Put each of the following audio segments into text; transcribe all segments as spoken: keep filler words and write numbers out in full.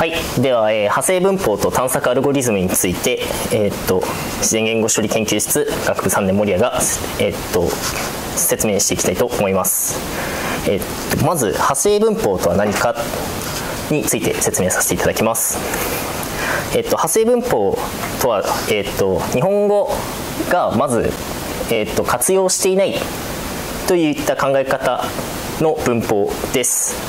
はい、では、えー、派生分法と探索アルゴリズムについて、えー、っと自然言語処理研究室学部さんねん守屋が、えー、っと説明していきたいと思います。えー、っとまず派生分法とは何かについて説明させていただきます。えー、っと派生分法とは、えー、っと日本語がまず、えー、っと活用していないといった考え方の分法です。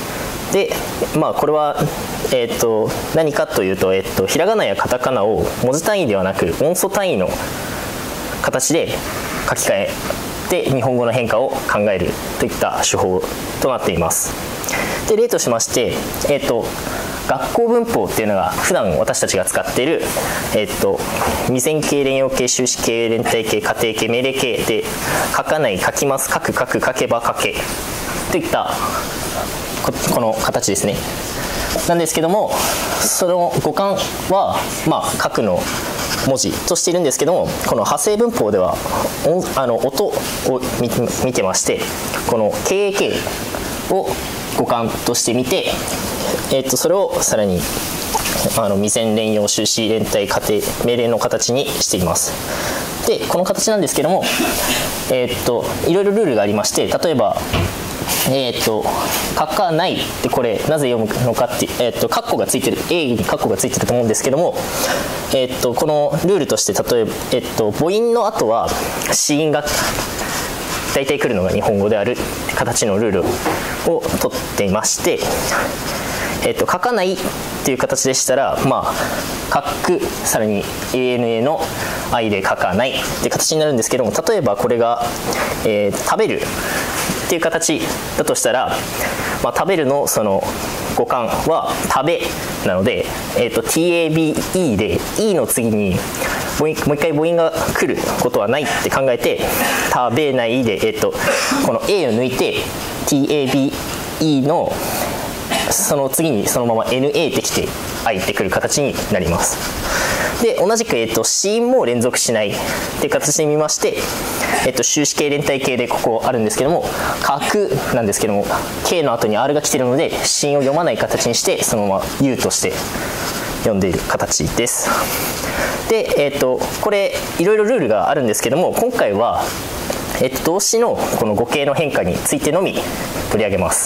でまあ、これは、えー、と何かというと、えー、とひらがなやカタカナを文字単位ではなく音素単位の形で書き換えて日本語の変化を考えるといった手法となっています。で例としまして、えー、と学校文法っていうのが普段私たちが使っている、えー、と未然形、連用形、終止形、連体形、仮定形、命令形で書かない、書きます、書く、書く、書けば書けといったこ, この形ですね。なんですけども、その語感は、まあ、書くの文字としているんですけども、この派生文法ではあの音を 見, 見てまして、この ケーエーケー を語感として見て、えー、とそれをさらにあの未然、連用、終止、連体、仮定、命令の形にしています。でこの形なんですけども、えー、といろいろルールがありまして、例えばえー、と書かないってこれなぜ読むのかって、えー、とカッコがついてる A にカッコがついてると思うんですけども、えー、とこのルールとして例えば、えー、と母音の後は子音が大体来るのが日本語であるって形のルールをとっていまして、えー、と書かないっていう形でしたら、まあ、書くさらに エーエヌエー の I で書かないって形になるんですけども、例えばこれが、えー、食べるっていう形だとしたら、まあ、食べるのその語感は食べなので、えー、と ティーエービーイー で E の次に母音もう一回母音が来ることはないって考えて、食べないで、えー、とこの A を抜いて ティーエービーイー のその次にそのまま エヌエー ってきて I ってくる形になります。で同じく、えー、と子音も連続しないっていう形で見まして、えー、と終止形、連体形でここあるんですけども、書くなんですけども K の後に R が来ているので子音を読まない形にしてそのまま U として読んでいる形です。で、えー、とこれいろいろルールがあるんですけども、今回は、えー、と動詞のこの語形の変化についてのみ取り上げます。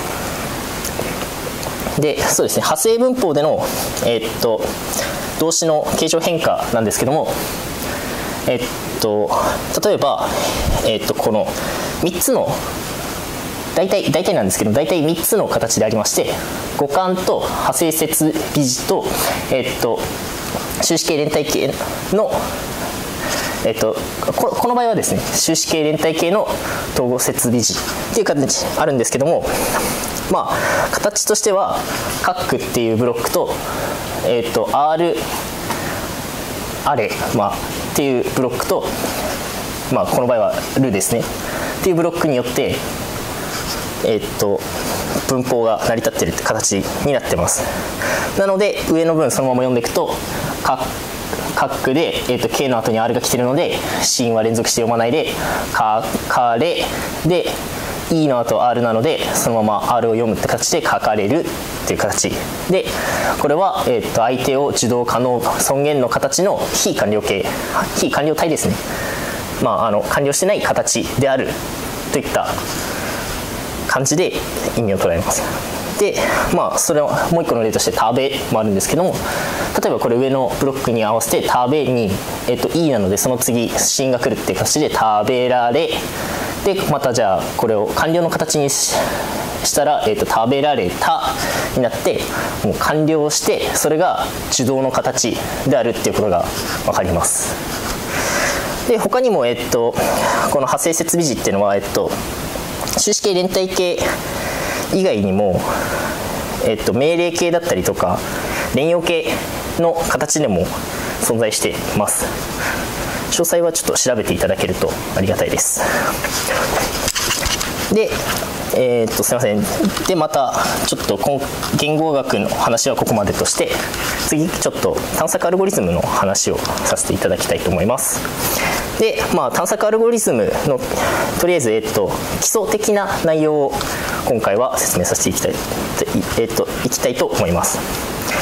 でそうですね、派生文法での、えー、と動詞の形状変化なんですけども、えっと例えば、えっとこのみっつの大体大体なんですけど大体みっつの形でありまして、語感と派生設備字と、えっと終止形、連体形のえっと、こ, この場合はですね、終止形、連体形の統合設備字っていう形あるんですけども、まあ形としてはカックっていうブロックと、えっと R あれ、まあ、っていうブロックと、まあ、この場合はルですねっていうブロックによって、えっと文法が成り立っている形になってます。なので上の文そのまま読んでいくと、カッカックで、えー、と K の後に R が来ているので子音は連続して読まないでかかれで E の後 R なのでそのまま R を読むって形で書かれるっていう形で、これは、えー、と相手を受動可能尊厳の形の非完了形、非完了体ですね、まあ、あの完了してない形であるといった感じで意味を捉えます。でまあそれはもう一個の例として食べもあるんですけども、例えばこれ上のブロックに合わせて食べに、えー、と E なのでその次子音が来るっていう形で食べられで、またじゃあこれを完了の形に し, したら、えー、と食べられたになって、もう完了してそれが受動の形であるっていうことが分かります。で他にも、えー、とこの派生設備字っていうのは、えー、と終止形、連体形以外にも、えっと、命令形だったりとか連用形の形でも存在しています。詳細はちょっと調べていただけるとありがたいです。で、えー、っとすいません。でまたちょっと言語学の話はここまでとして、次ちょっと探索アルゴリズムの話をさせていただきたいと思います。で、まあ、探索アルゴリズムのとりあえず、えっと、基礎的な内容を今回は説明させていきたい、えっと、いきたいと思います。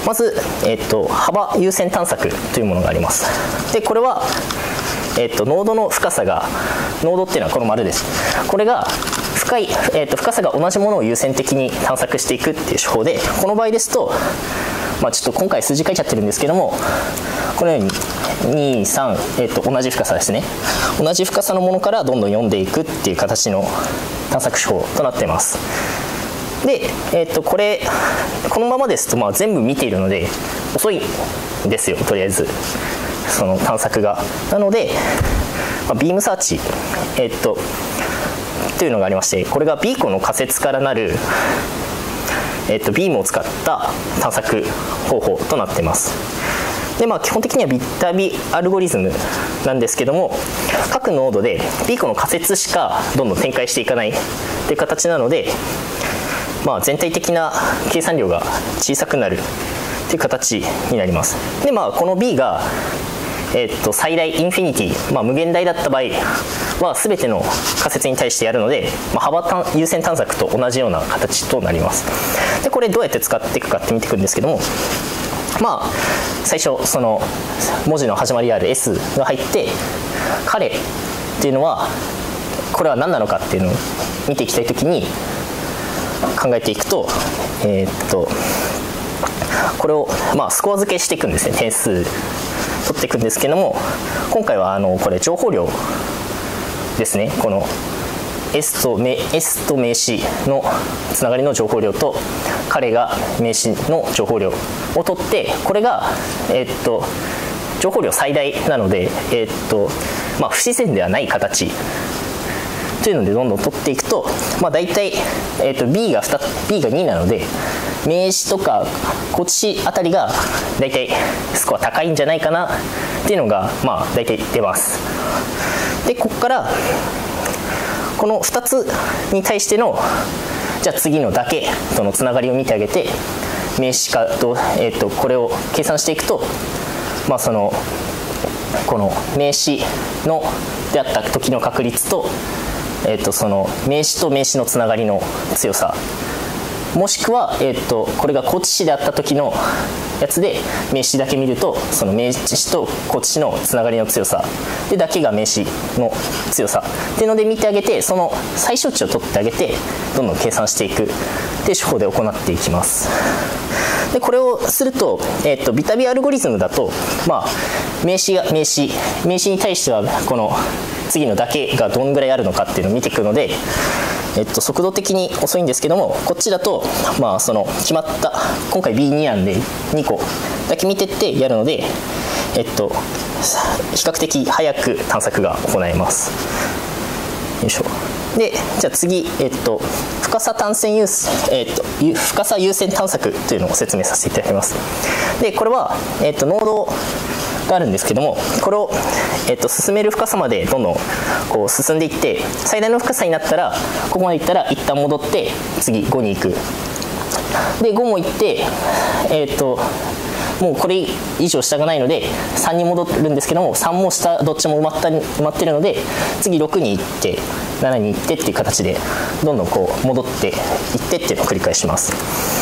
まず、えー、と幅優先探索というものがあります。でこれは、えー、とノードの深さが、ノードっていうのはこの丸です。これが深い、えー、と深さが同じものを優先的に探索していくっていう手法で、この場合ですと、まあ、ちょっと今回数字書いちゃってるんですけども、このようにに、さん、えー、と同じ深さですね、同じ深さのものからどんどん読んでいくっていう形の探索手法となっています。で、えー、とこれこのままですと、まあ全部見ているので遅いんですよ、とりあえずその探索が。なので、まあ、ビームサーチ、えー、とというのがありまして、これがビーコンの仮説からなる、えー、とビームを使った探索方法となっています。でまあ、基本的にはビッタビアルゴリズムなんですけども、各ノードでビーコンの仮説しかどんどん展開していかないという形なので、まあ、全体的な計算量が小さくなるという形になります。でまあこの B が、えー、と最大インフィニティ、まあ、無限大だった場合は全ての仮説に対してやるので、まあ、幅優先探索と同じような形となります。でこれどうやって使っていくかって見ていくんですけども、まあ最初その文字の始まりである S が入って、彼っていうのはこれは何なのかっていうのを見ていきたいときに考えていくと、えー、っとこれをまあスコア付けしていくんですね。点数取っていくんですけども、今回はあのこれ情報量ですね。この S と名 S と名詞のつながりの情報量と彼が名詞の情報量を取って、これが、えー、っと情報量最大なので、えー、っとまあ、不自然ではない形というのでどんどん取っていくと、まあ、大体、えー、と B が2 B がになので、名詞とかこっちあたりが大体スコア高いんじゃないかなっていうのが、まあ、大体出ます。でここからこのふたつに対しての、じゃあ次のだけとのつながりを見てあげて、名詞化と、えー、とこれを計算していくと、まあ、そのこの名詞のであった時の確率と、えー、とその名詞と名詞のつながりの強さ、もしくは、えー、とこれが高知市であった時のやつで名詞だけ見ると、その名詞と高知市のつながりの強さでだけが名詞の強さっていうので見てあげて、その最小値を取ってあげてどんどん計算していくっていう手法で行っていきます。でこれをすると、えー、とビタビアルゴリズムだと、まあ、名詞が名詞名詞に対してはこの次のだけがどんぐらいあるのかっていうのを見ていくので、えっと、速度的に遅いんですけども、こっちだと、まあ、その決まった今回 ビーツー なんでにこだけ見てってやるので、えっと、比較的早く探索が行えます。よいしょ。でじゃあ次、えっと、深さ単線優先、えっと、深さ優先探索というのを説明させていただきます。でこれは、えっと、ノードがあるんですけども、これを、えっと、進める深さまでどんどんこう進んでいって、最大の深さになったらここまでいったら一旦戻って次ごに行く。でごも行って、えっともうこれ以上下がないのでさんに戻るんですけども、さんも下どっちも埋まった埋まってるので、次ろくに行ってななに行ってっていう形でどんどんこう戻っていってっていうのを繰り返します。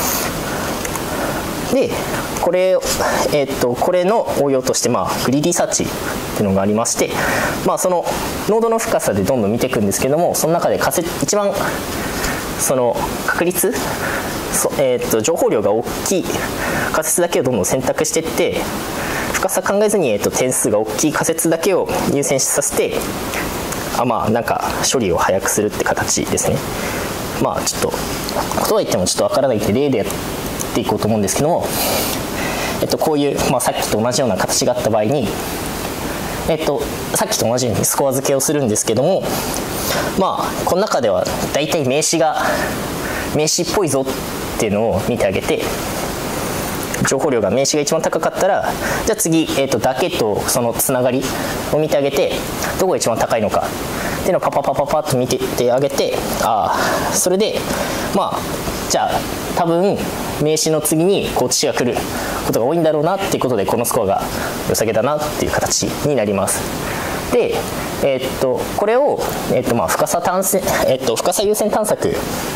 でこれ、えー、とこれの応用として、まあ、グリーディーサーチっていうのがありまして、まあ、そのノードの深さでどんどん見ていくんですけども、その中で仮説一番その確率、えー、と情報量が大きい仮説だけをどんどん選択していって、深さ考えずに、えー、と点数が大きい仮説だけを優先させて、あまあなんか処理を早くするって形ですね。まあちょっとことは言ってもちょっとわからないって例でやっていこうと思うんですけども、えっと、こういう、まあ、さっきと同じような形があった場合に、えっと、さっきと同じようにスコア付けをするんですけども、まあこの中では大体名詞が名詞っぽいぞっていうのを見てあげて、情報量が名詞が一番高かったら、じゃあ次、えー、とだけとそのつながりを見てあげて、どこが一番高いのかっていうのをパパパパパッと見てってあげて、ああそれでまあじゃあ多分名詞の次にこっちが来ることが多いんだろうなっていうことで、このスコアが良さげだなっていう形になります。で、えー、っとこれを、えー、っとまあ深さ単線、えー、っと深さ優先探索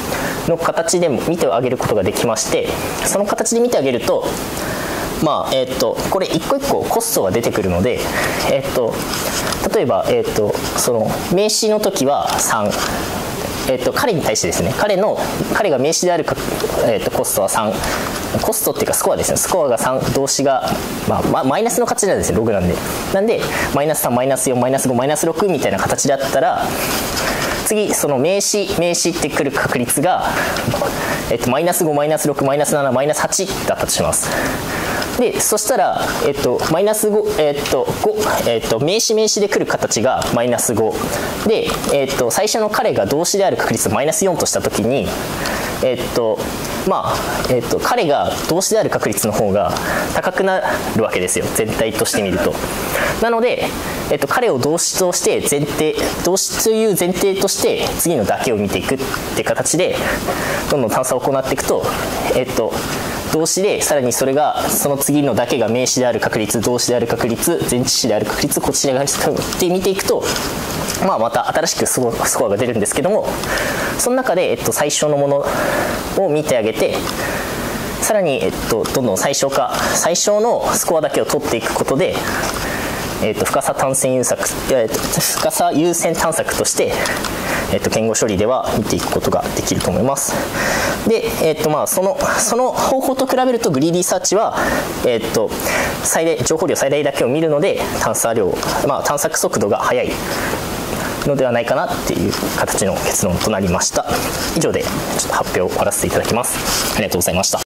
の形でも見てあげることができまして、その形で見てあげると、まあえー、とこれ一個一個コストが出てくるので、えー、と例えば、えー、とその名詞の時はさん、えー、と彼に対してですね、彼の彼が名詞であるか、えー、とコストはさん、コストっていうかスコアですね、スコアがさん、動詞が、まあ、マイナスの形なんですね、ログなんで。なんでマイナスさん、マイナスよん、マイナスご、マイナスろくみたいな形だったら、次その名詞名詞ってくる確率が、えっと、マイナスご、マイナスろく、マイナスなな、マイナスはちだったとします。でそしたら、えっと、マイナスご、えっとご、えっと、名詞名詞でくる形がマイナスごで、えっと、最初の彼が動詞である確率をマイナスよんとしたときに、えっとまあえっと、彼が動詞である確率の方が高くなるわけですよ、全体として見ると。なので、えっと、彼を動詞として前提動詞という前提として次のだけを見ていくって形でどんどん探査を行っていくと、えっと、動詞でさらにそれがその次のだけが名詞である確率、動詞である確率、前置詞である確率、こちら側って見ていくと、まあ、また新しくスコアが出るんですけども、その中で、えっと、最初のものを見てあげて、さらに、えっと、どんどん最小化最小のスコアだけを取っていくことで、えっと、深さ単線優作、えっと、深さ優先探索として、えっと、言語処理では見ていくことができると思います。で、えっとまあ、そのその方法と比べるとグリーディーサーチは、えっと、最大情報量最大だけを見るので探査量、まあ、探索速度が速いのではないかなっていう形の結論となりました。以上でちょっと発表を終わらせていただきます。ありがとうございました。